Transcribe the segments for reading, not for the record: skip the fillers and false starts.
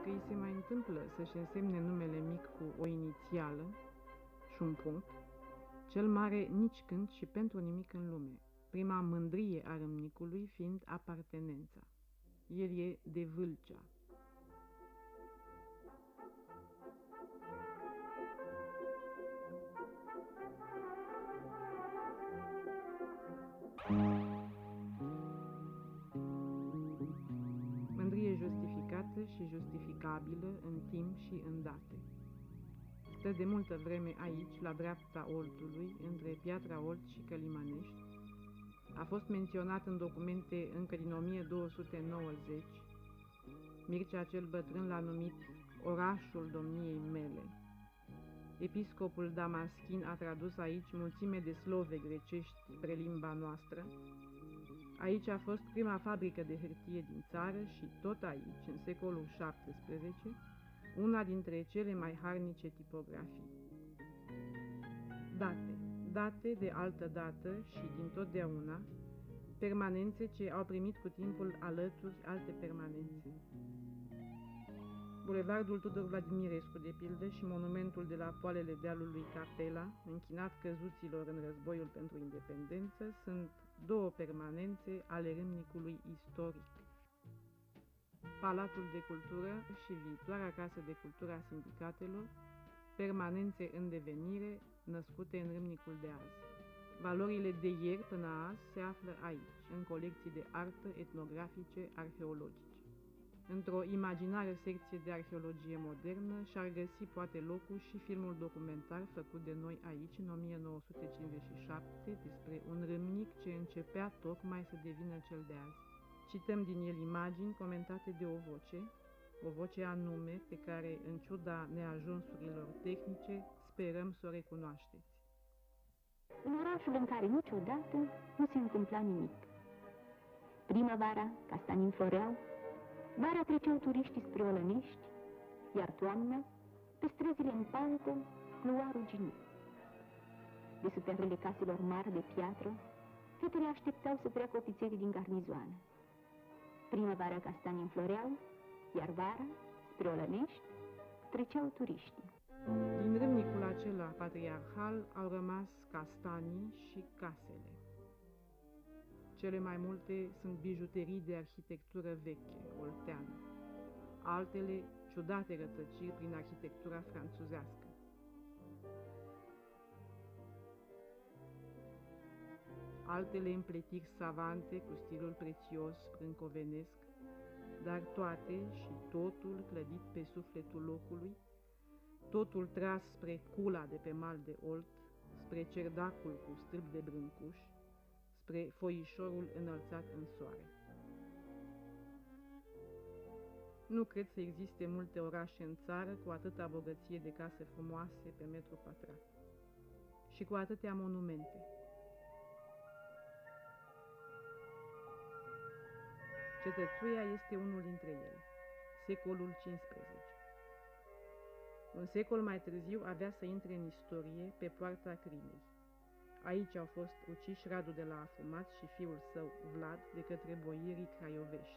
Dacă îi se mai întâmplă să-și însemne numele mic cu o inițială și un punct, cel mare nici când și pentru nimic în lume, prima mândrie a râmnicului fiind apartenența. El e de Vâlcea. Mândrie justificată și justificabilă în timp și în date. Stă de multă vreme aici, la dreapta Oltului, între Piatra Olt și Călimănești. A fost menționat în documente încă din 1290. Mircea cel Bătrân l-a numit orașul domniei mele. Episcopul Damaschin a tradus aici mulțime de slove grecești spre limba noastră. Aici a fost prima fabrică de hârtie din țară și tot aici, în secolul XVII, una dintre cele mai harnice tipografii. Date de altă dată și din totdeauna, permanențe ce au primit cu timpul alături alte permanențe. Bulevardul Tudor Vladimirescu, de pildă, și monumentul de la poalele dealului Capela, închinat căzuților în războiul pentru independență, sunt două permanențe ale râmnicului istoric. Palatul de Cultură și viitoarea Casă de Cultură a Sindicatelor, permanențe în devenire, născute în râmnicul de azi. Valorile de ieri până azi se află aici, în colecții de artă, etnografice, arheologice. Într-o imaginară secție de arheologie modernă și-ar găsi poate locul și filmul documentar făcut de noi aici în 1957 despre un râmnic ce începea tocmai să devină cel de azi. Cităm din el imagini comentate de o voce anume pe care, în ciuda neajunsurilor tehnice, sperăm să o recunoașteți. În orașul în care niciodată nu se întâmpla nimic. Primăvara, castanii înfloreau, vara treceau turiștii spre Olănești, iar toamna, pe străzile în paltă, plua ruginit. De sub pearele caselor mari de piatră, fetele așteptau să treacă ofițerii din garnizoană. Primăvara castanii înfloreau, iar vara, spre Olănești, treceau turiștii. Din râmnicul acela patriarhal au rămas castanii și casele. Cele mai multe sunt bijuterii de arhitectură veche, olteană. Altele, ciudate rătăciri prin arhitectura franțuzească. Altele împletiri savante cu stilul prețios brâncovenesc, dar toate și totul clădit pe sufletul locului, totul tras spre cula de pe mal de Olt, spre cerdacul cu stâlp de brâncuș, spre foișorul înălțat în soare. Nu cred să existe multe orașe în țară cu atâta bogăție de case frumoase pe metru pătrat și cu atâtea monumente. Cetățuia este unul dintre ele, secolul XV. Un secol mai târziu avea să intre în istorie pe poarta crimei. Aici au fost uciși Radu de la Afumat și fiul său, Vlad, de către boierii craiovești.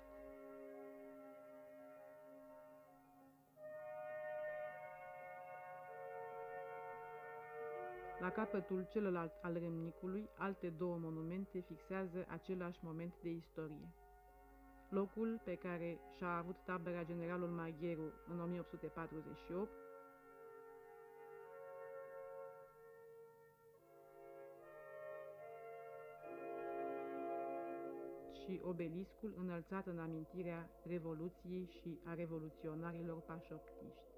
La capătul celălalt al râmnicului, alte două monumente fixează același moment de istorie. Locul pe care și-a avut tabăra generalul Magheru în 1848 și obeliscul înălțat în amintirea Revoluției și a revoluționarilor pașoptiști.